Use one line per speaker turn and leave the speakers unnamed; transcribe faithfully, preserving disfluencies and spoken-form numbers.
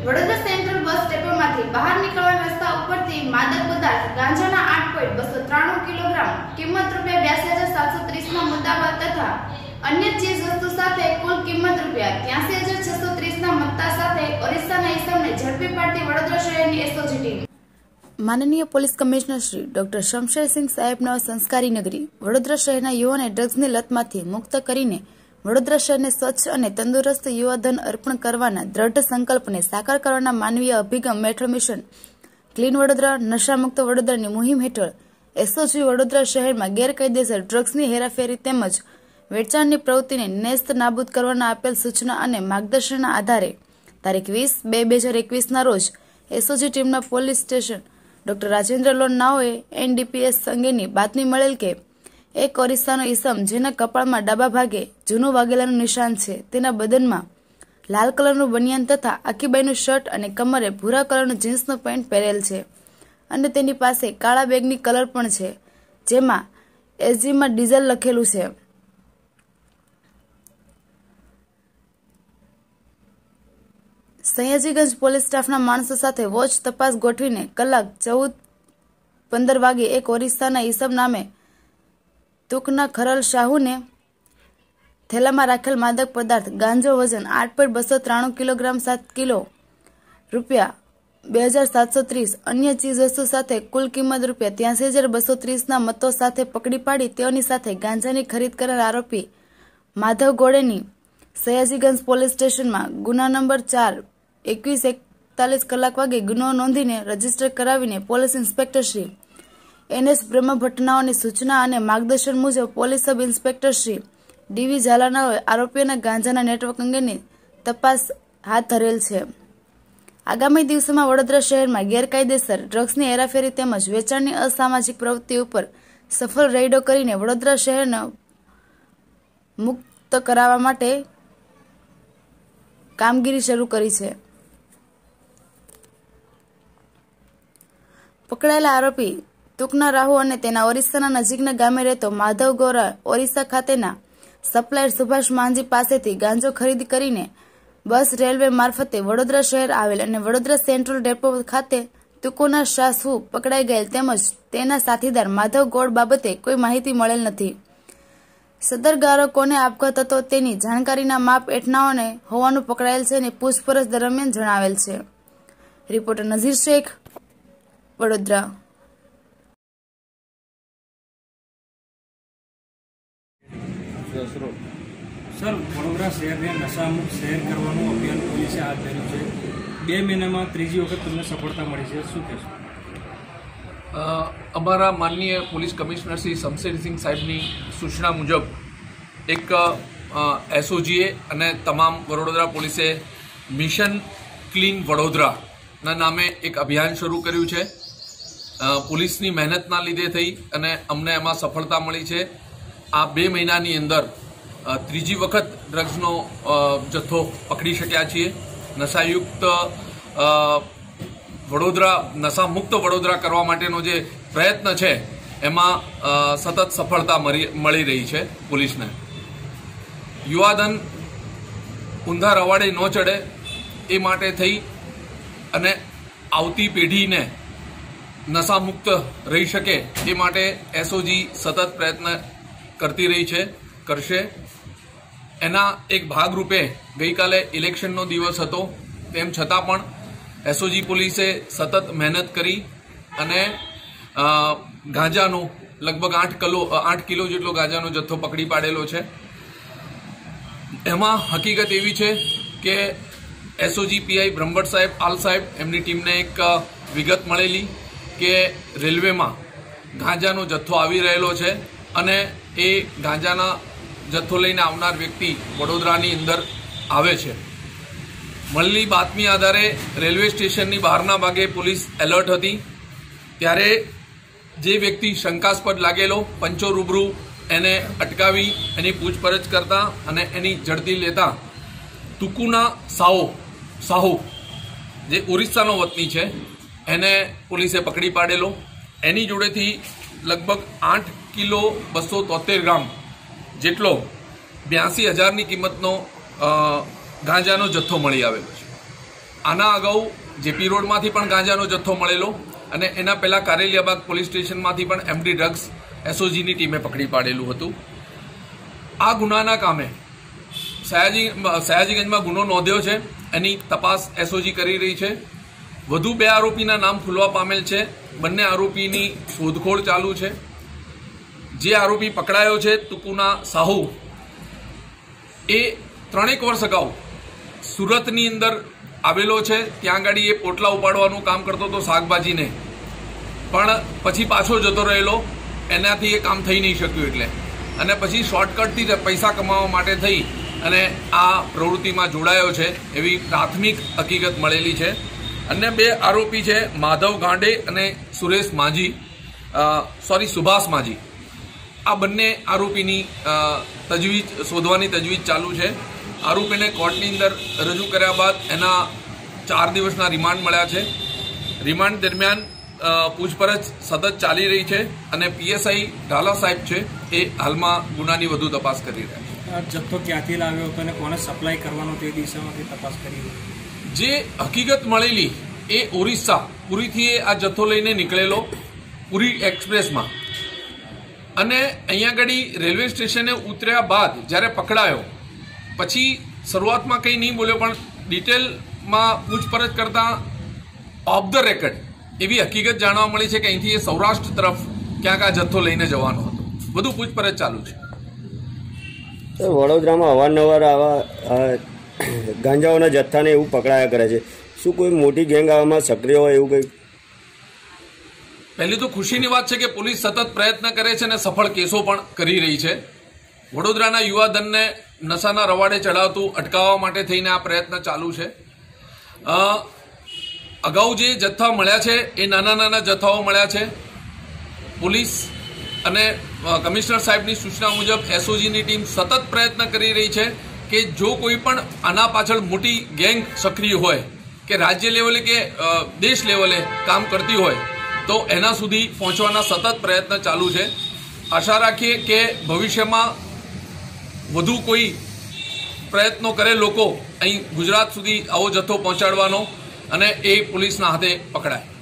Vadodara central બસ ડેપોમાંથી બહાર નીકળવાના રસ્તા ઉપરથી માદક પદાર્થ ગાંજાના આઠ પોઈન્ટ બસો ત્રાણું કિલોગ્રામ કિંમત રૂપિયા બ્યાસી હજાર સાતસો ત્રીસ ના મુદ્દામાલ તથા અન્ય ચીજ વસ્તુ સાથે કુલ કિંમત રૂપિયા ત્યાસી હજાર છસો ત્રીસ ના મત્તા સાથે ઓરિસ્સાના ઇસમને ઝડપી પાડતી વડોદરા શહેરની એસઓજી ટીમ।
માનનીય police commissioner Shri doctor Shamsher Singh સાહેબના સંસ્કારી નગરી વડોદરા શહેરના યુવાને ડ્રગ્સની લતમાંથી મુક્ત કરીને વડોદરા શહેરને સ્વચ્છ અને તંદુરસ્ત યુવાધન અર્પણ કરવાના દ્રઢ સંકલ્પને સાકાર કરવાના માનવીય અભિગમ મેટ્રો મિશન ક્લીન વડોદરા નશામુક્ત વડોદરાની મુહિમ હેઠળ એસઓજી વડોદરા શહેરમાં ગેરકાયદેસર ડ્રગ્સની હેરાફેરી તેમજ વેચાણની પ્રવૃત્તિને નેસ્ત નાબૂદ કરવાના આપેલ સૂચના અને માર્ગદર્શનના આધારે તારીખ વીસ બે બે હજાર એકવીસના રોજ એસઓજી ટીમના પોલીસ સ્ટેશન ડોક્ટર રાજેન્દ્ર લોન નાઓએ એનડીપીએસ અંગેની બાતમી મળેલ કે એક ઓરિસ્સાનો ઈસમ જેના કપાળમાં ડાબા ભાગે જૂનું વાગેલાનું નિશાન છે, તેના બદનમાં લાલ કલરનું બનિયાન તથા આખીબાઈનું શર્ટ અને કમરે ભૂરા કલરનું જીન્સનું પેન્ટ પહેરેલ છે અને તેની પાસે કાળા બેગની કલર પણ છે, જેમાં એસજીમાં ડીઝલ લખેલું છે। સયાજીગંજ પોલીસ સ્ટાફના માણસો સાથે વોચ તપાસ ગોઠવીને કલાક ચૌદ પંદર વાગે એક ઓરિસ્સાના ઈસમ નામે તુકના ખરલ શાહુને થેલામાં રાખેલ માદક પદાર્થ ગાંજો વજન આઠ પોઈન્ટ બસો ત્રાણું કિલોગ્રામ સાત કિલો રૂપિયા બે હજાર સાતસો ત્રીસ અન્ય ચીજ વસ્તુ સાથે કુલ કિંમત રૂપિયા ત્યાસી હજાર બસો ત્રીસના મતો સાથે પકડી પાડી તેઓની સાથે ગાંજાની ખરીદ કરેલ આરોપી માધવ ગોળેની સયાજીગંજ પોલીસ સ્ટેશનમાં ગુના નંબર ચાર એકવીસ એકતાલીસ કલાક વાગે ગુનો નોંધીને રજીસ્ટર કરાવીને police inspector Shri N S બ્રહ્મભટ્ટનાઓની સૂચના અને માર્ગદર્શન મુજબ police sub inspector Shri DV ઝાલાનાઓએ આરોપીઓના ગાંજાના નેટવર્ક અંગેની તપાસ હાથ ધરેલ છે। આગામી દિવસોમાં વડોદરા શહેરમાં ગેરકાયદેસર ડ્રગ્સની હેરાફેરી તેમજ વેચાણની અસામાજિક પ્રવૃત્તિ ઉપર સફળ રેડો કરીને વડોદરા શહેરને મુક્ત કરાવવા માટે કામગીરી શરૂ કરી છે। પકડાયેલા આરોપી તુકના રાહુ અને તેના ઓરિસ્સાના નજીકના ગામે રહેતો માધવ ગોરા ઓરિસ્સા ખાતેના સપ્લાયર સુભાષ માંજી પાસેથી ગાંજો ખરીદી કરીને બસ રેલવે મારફતે વડોદરા શહેર આવેલ અને વડોદરા સેન્ટ્રલ ડેપો ખાતે તુકોના શાસુ પકડાઈ ગયેલ તેમજ તેના સાથીદાર માધવ ગોળ બાબતે કોઈ માહિતી મળેલ નથી। સદર ગારો કોને આપઘાત હતો તેની જાણકારીના માપ એઠનાઓને હોવાનું પકડાયેલ છે અને પૂછપરછ દરમિયાન જણાવેલ છે। રિપોર્ટર નઝીર શેખ, વડોદરા।
સર, વડોદરા શહેરને નશામુક્ત શહેર કરવાનું અભિયાન પોલીસે હાથ ધર્યું છે। બે મહિનામાં ત્રીજી વખત તમને સફળતા મળી છે, શું કહેશો?
અમારા માનનીય પોલીસ કમિશનર શ્રી શમશેરસિંહ સાહેબની સૂચના મુજબ એક એસઓજીએ અને તમામ વડોદરા પોલીસે મિશન ક્લીન વડોદરાના નામે એક અભિયાન શરૂ કર્યું છે। પોલીસની મહેનતના લીધે થઈ અને અમને એમાં સફળતા મળી છે। આ બે મહિનાની અંદર ત્રીજી વખત ડ્રગ્સનો જથ્થો પકડી શક્યા છીએ। નશાયુક્ત વડોદરા નશા મુક્ત વડોદરા કરવા માટેનો જે પ્રયત્ન છે એમાં સતત સફળતા મળી રહી છે પોલીસને। યુવાધન ઊંધા રવાડે ન ચડે એ માટે થઈ અને આવતી પેઢીને નશામુક્ત રહી શકે એ માટે એસઓજી સતત પ્રયત્ન કરતી રહી છે, કરશે। એના એક ભાગરૂપે ગઈકાલે ઇલેક્શનનો દિવસ હતો, તેમ છતાં પણ એસઓજી પોલીસે સતત મહેનત કરી અને ગાંજાનો લગભગ આઠ કિલો આઠ કિલો જેટલો ગાંજાનો જથ્થો પકડી પાડેલો છે। એમાં હકીકત એવી છે કે એસઓજી પીઆઈ બ્રહ્મભટ્ટ સાહેબ આલ સાહેબ એમની ટીમને એક વિગત મળેલી કે રેલવેમાં ગાંજાનો જથ્થો આવી રહેલો છે અને એ ગાંજાના જથ્થો લઈને આવનાર વ્યક્તિ વડોદરાની અંદર આવે છે। મળેલી બાતમી આધારે રેલવે સ્ટેશનની બહારના ભાગે પોલીસ એલર્ટ હતી, ત્યારે જે વ્યક્તિ શંકાસ્પદ લાગેલો પંચો રૂબરૂ એને અટકાવી એની પૂછપરછ કરતા અને એની ઝડપી લેતા તુકુના સાઓ સાહુ જે ઓરિસ્સાનો વતની છે એને પોલીસે પકડી પાડેલો। એની જોડેથી લગભગ આઠ કિલો બસો તોતેર ગ્રામ જેટલો બ્યાસી હજારની કિંમતનો ગાંજાનો જથ્થો મળી આવેલો છે। આના અગાઉ જેપી રોડમાંથી પણ ગાંજાનો જથ્થો મળેલો અને એના પહેલા કારેલિયાબાગ પોલીસ સ્ટેશનમાંથી પણ એમડી ડ્રગ્સ એસઓજીની ટીમે પકડી પાડેલું હતું. આ ગુનાના કામે સયાજી સયાજીગંજમાં ગુનો નોંધ્યો છે. એની તપાસ એસઓજી કરી રહી છે. વધુ બે આરોપીના નામ ખુલવા પામેલ છે. બંને આરોપીની શોધખોળ ચાલુ છે. જે આરોપી પકડાયો છે તુકુના સાહુ, એ ત્રણેક વર્ષ અગાઉ સુરતની અંદર આવેલો છે. ત્યાં આગળ એ પોટલા ઉપાડવાનું કામ કરતો હતો શાકભાજીને, પણ પછી પાછો જતો રહેલો. એનાથી એ કામ થઈ નહીં શક્યું એટલે અને પછી શોર્ટકટથી પૈસા કમાવા માટે થઈ અને આ પ્રવૃત્તિમાં જોડાયો છે એવી પ્રાથમિક હકીકત મળેલી છે. અન્ય બે આરોપી છે માધવ ગાંડે અને સુરેશ માજી, સોરી સુભાષ માજી. આ બંને આરોપીની તજવીજ શોધવાની તજવીજ ચાલુ છે. આરોપીને કોર્ટની અંદર રજૂ કર્યા બાદ એના ચાર દિવસના રિમાન્ડ મળ્યા છે. રિમાન્ડ દરમિયાન પૂછપરછ સતત ચાલી રહી છે અને પીએસઆઈ ઢાલા સાહેબ છે એ હાલમાં ગુનાની વધુ તપાસ કરી રહ્યા છે.
જથ્થો ક્યાંથી લાવ્યો હતો અને કોને સપ્લાય કરવાનો તે દિશામાંથી તપાસ કરી.
જે હકીકત મળેલી એ ઓરિસ્સા પુરીથી આ જથ્થો લઈને નીકળેલો પુરી એક્સપ્રેસમાં અને અહીંયા આગળ રેલવે સ્ટેશને ઉતર્યા બાદ જ્યારે પકડાયો પછી શરૂઆતમાં કંઈ નહીં બોલ્યો, પણ ડિટેલમાં પૂછપરછ કરતા ઓફ ધ રેકર્ડ એવી હકીકત જાણવા મળી છે કે અહીંથી એ સૌરાષ્ટ્ર તરફ ક્યાંક આ જથ્થો લઈને જવાનો હતો. વધુ પૂછપરછ ચાલુ છે.
વડોદરામાં અવારનવાર આવા ગાંજાઓના જથ્થાને એવું પકડાયા કરે છે. શું કોઈ મોટી ગેંગ આવામાં સક્રિય હોય એવું કંઈ?
પહેલી તો ખુશીની વાત છે કે પોલીસ સતત પ્રયત્ન કરે છે અને સફળ કેસો પણ કરી રહી છે. વડોદરાના યુવાધનને નશાના રવાડે ચડાવતું અટકાવવા માટે થઈને આ પ્રયત્ન ચાલુ છે. અગાઉ જે જથ્થા મળ્યા છે એ નાના નાના જથ્થાઓ મળ્યા છે. પોલીસ અને કમિશનર સાહેબની સૂચના મુજબ એસઓજીની ટીમ સતત પ્રયત્ન કરી રહી છે કે જો કોઈ પણ આના પાછળ મોટી ગેંગ સક્રિય હોય કે રાજ્ય લેવલે કે દેશ લેવલે કામ કરતી હોય તો એના સુધી પહોંચવાના સતત પ્રયત્ન ચાલુ છે. આશા રાખીએ કે ભવિષ્યમાં વધુ કોઈ પ્રયત્નો કરે લોકો અહીં ગુજરાત સુધી આવો જથ્થો પહોંચાડવાનો અને એ પોલીસના હાથે પકડાય.